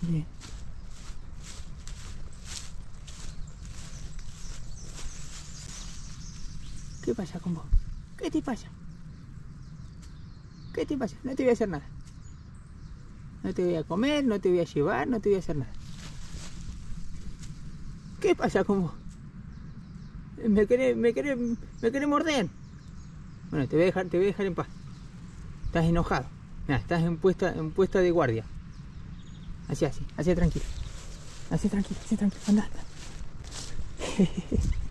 Bien. ¿Qué pasa con vos? ¿Qué te pasa? ¿Qué te pasa? No te voy a hacer nada. No te voy a comer, no te voy a llevar, no te voy a hacer nada. ¿Qué pasa con vos? ¿Me querés morder? Bueno, te voy a dejar en paz. Estás enojado. Nah, estás en puesta de guardia. Así tranquilo. Así tranquilo, anda.